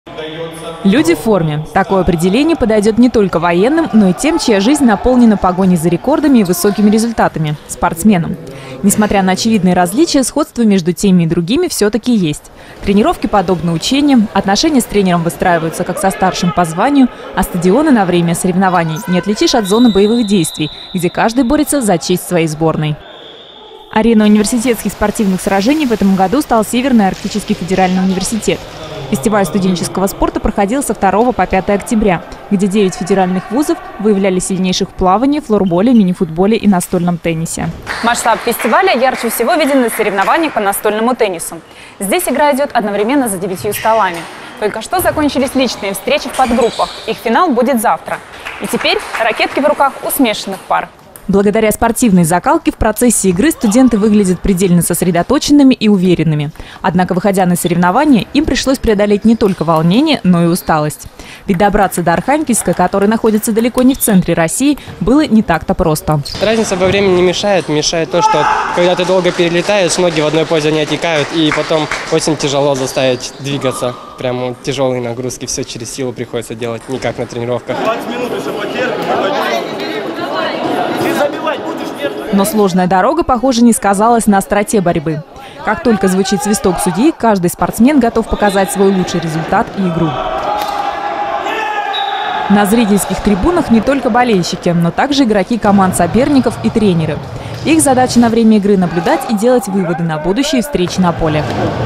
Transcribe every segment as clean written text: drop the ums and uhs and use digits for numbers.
Люди в форме. Такое определение подойдет не только военным, но и тем, чья жизнь наполнена погоней за рекордами и высокими результатами – спортсменам. Несмотря на очевидные различия, сходство между теми и другими все-таки есть. Тренировки подобны учениям, отношения с тренером выстраиваются как со старшим по званию, а стадионы на время соревнований не отличишь от зоны боевых действий, где каждый борется за честь своей сборной. Ареной университетских спортивных сражений в этом году стал Северный Арктический федеральный университет. Фестиваль студенческого спорта проходил со 2 по 5 октября, где 9 федеральных вузов выявляли сильнейших в плавании, флорболе, мини-футболе и настольном теннисе. Масштаб фестиваля ярче всего виден на соревнованиях по настольному теннису. Здесь игра идет одновременно за 9 столами. Только что закончились личные встречи в подгруппах. Их финал будет завтра. И теперь ракетки в руках у смешанных пар. Благодаря спортивной закалке в процессе игры студенты выглядят предельно сосредоточенными и уверенными. Однако, выходя на соревнования, им пришлось преодолеть не только волнение, но и усталость. Ведь добраться до Архангельска, который находится далеко не в центре России, было не так-то просто. Разница во времени не мешает. Мешает то, что когда ты долго перелетаешь, ноги в одной позе не отекают, и потом очень тяжело заставить двигаться. Прямо тяжелые нагрузки, все через силу приходится делать, не как на тренировках. 20 минут еще потерпим. Но сложная дорога, похоже, не сказалась на остроте борьбы. Как только звучит свисток судьи, каждый спортсмен готов показать свой лучший результат и игру. На зрительских трибунах не только болельщики, но также игроки команд соперников и тренеры. Их задача на время игры наблюдать и делать выводы на будущие встречи на поле.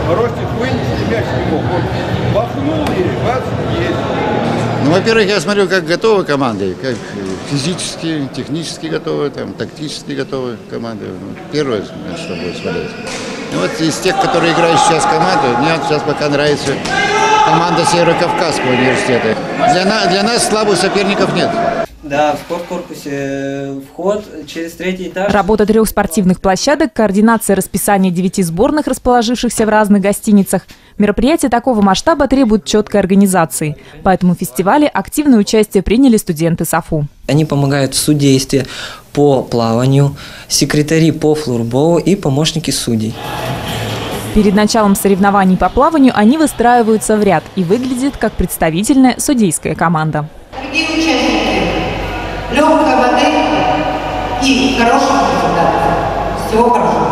Ну, во-первых, я смотрю, как готовы команды, как физически, технически готовы, там, тактически готовы команды. Первое, что будет смотреть. И вот из тех, которые играют сейчас команды, мне сейчас пока нравится команда Северо-Кавказского университета. Для нас слабых соперников нет. Да, в спорткорпусе вход через 3-й этаж. Работа 3 спортивных площадок, координация расписания 9 сборных, расположившихся в разных гостиницах. Мероприятия такого масштаба требуют четкой организации. Поэтому в фестивале активное участие приняли студенты САФУ. Они помогают в судействе по плаванию, секретари по флорболу и помощники судей. Перед началом соревнований по плаванию они выстраиваются в ряд и выглядят как представительная судейская команда. Дорогие участники, легкой воды и хороших результатов. Всего хорошего.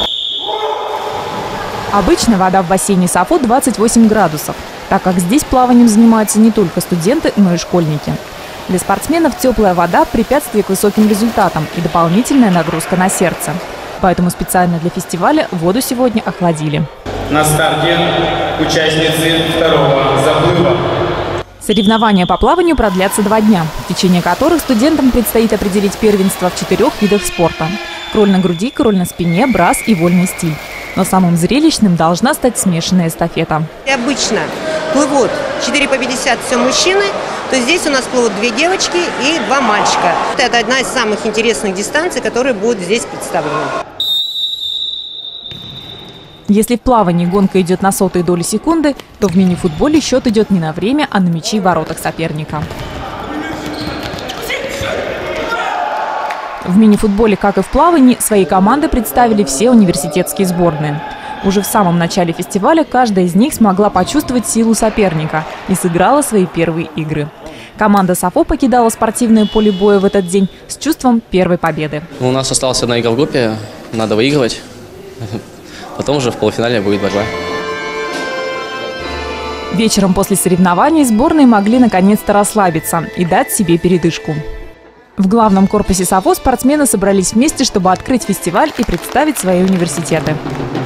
Обычно вода в бассейне САФУ 28 градусов, так как здесь плаванием занимаются не только студенты, но и школьники. Для спортсменов теплая вода – препятствие к высоким результатам и дополнительная нагрузка на сердце. Поэтому специально для фестиваля воду сегодня охладили. На старте участницы 2-го заплыва. Соревнования по плаванию продлятся 2 дня, в течение которых студентам предстоит определить первенство в 4 видах спорта – кроль на груди, кроль на спине, брас и вольный стиль. Но самым зрелищным должна стать смешанная эстафета. Обычно плывут 4 по 50 все мужчины, то здесь у нас плывут 2 девочки и 2 мальчика. Это одна из самых интересных дистанций, которые будут здесь представлены. Если в плавании гонка идет на сотые доли секунды, то в мини-футболе счет идет не на время, а на мячи в воротах соперника. В мини-футболе, как и в плавании, свои команды представили все университетские сборные. Уже в самом начале фестиваля каждая из них смогла почувствовать силу соперника и сыграла свои первые игры. Команда САФУ покидала спортивное поле боя в этот день с чувством первой победы. У нас осталась одна игра в группе, надо выигрывать. Потом уже в полуфинале будет борьба. Вечером после соревнований сборные могли наконец-то расслабиться и дать себе передышку. В главном корпусе САФУ спортсмены собрались вместе, чтобы открыть фестиваль и представить свои университеты.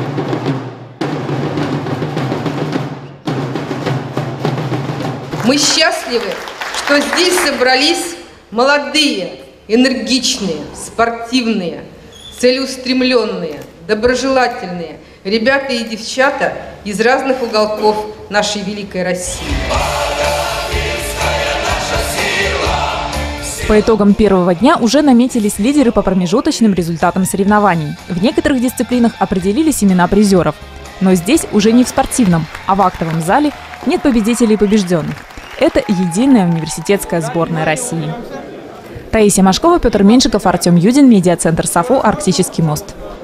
Мы счастливы, что здесь собрались молодые, энергичные, спортивные, целеустремленные, доброжелательные ребята и девчата из разных уголков нашей великой России. По итогам первого дня уже наметились лидеры по промежуточным результатам соревнований. В некоторых дисциплинах определились имена призеров. Но здесь уже не в спортивном, а в актовом зале нет победителей и побежденных. Это единая университетская сборная России. Таисия Машкова, Петр Меньшиков, Артем Юдин, медиацентр САФУ «Арктический мост».